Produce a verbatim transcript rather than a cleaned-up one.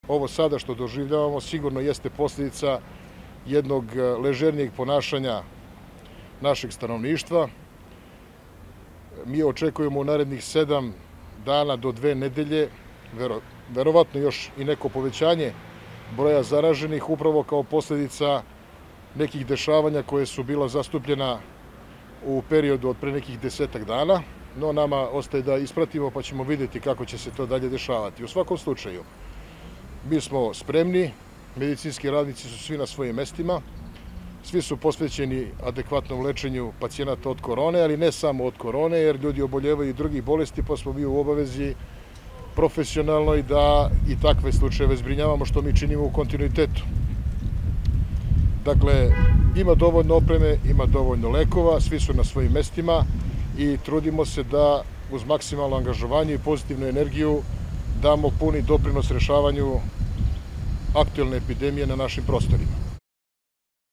Ovo sada što doživljavamo sigurno jeste posljedica jednog ležernijeg ponašanja našeg stanovništva. Mi očekujemo u narednih sedam dana do dve nedelje, vero, verovatno još i neko povećanje broja zaraženih, upravo kao posljedica nekih dešavanja koje su bila zastupljena u periodu od pre nekih desetak dana, no nama ostaje da ispratimo pa ćemo vidjeti kako će se to dalje dešavati. U svakom slučaju, mi smo spremni, medicinski radnici su svi na svojim mestima, svi su posvećeni adekvatnom lečenju pacijenata od korone, ali ne samo od korone, jer ljudi oboljevaju i drugih bolesti, pa smo mi u obavezi profesionalno i da i takve slučajeve zbrinjavamo, što mi činimo u kontinuitetu. Dakle, ima dovoljno opreme, ima dovoljno lekova, svi su na svojim mestima i trudimo se da uz maksimalno angažovanje i pozitivnu energiju damo puni doprinos rešavanju aktuelne epidemije na našim prostorima.